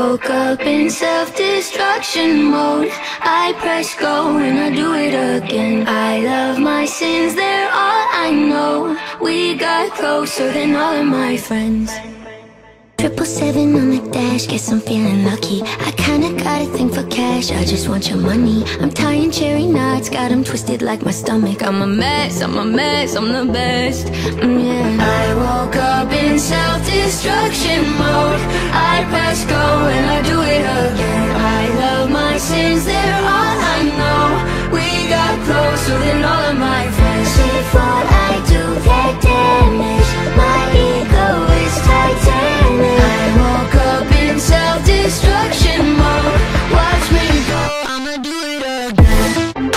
woke up in self-destruction mode. I press go and I do it again. I love my sins, they're all I know. We got closer than all of my friends. 777 on the dash, guess I'm feeling lucky. I kinda got a thing for cash, I just want your money. I'm tying cherry knots, got them twisted like my stomach. I'm a mess, I'm the best, yeah. I woke up in self-destruction mode. I press go and I do it again. I love my sins, they're all I know. We got closer than all of my friends. Before I do that damage, my ego is titanic. I woke up in self-destruction mode. Watch me go, I'ma do it again.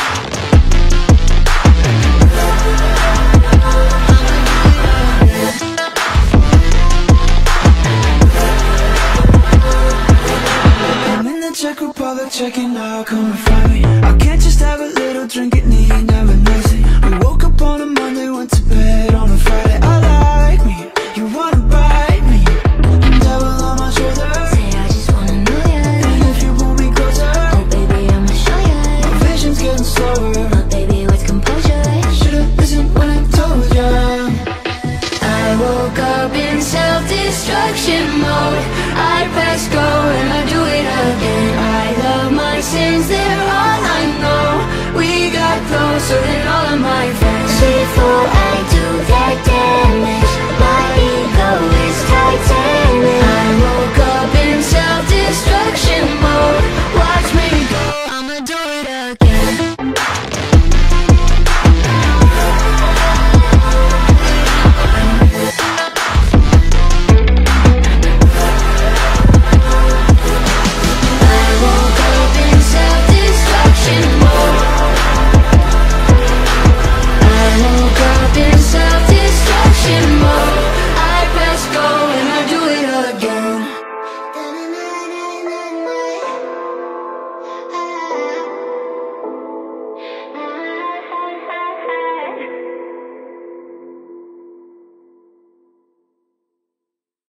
I'm in the Czech Republic, checking out, coming from me. I can't just have a little drink, it need never nothing. We woke up on a Monday, went to bed on a Friday. I like me, you wanna bite me, devil on my shoulder. Say I just wanna know ya, And if you pull me closer, oh baby I'ma show ya. my vision's getting slower. But baby what's composure? Should've listened when I told ya. I woke up in self-destruction mode. I press go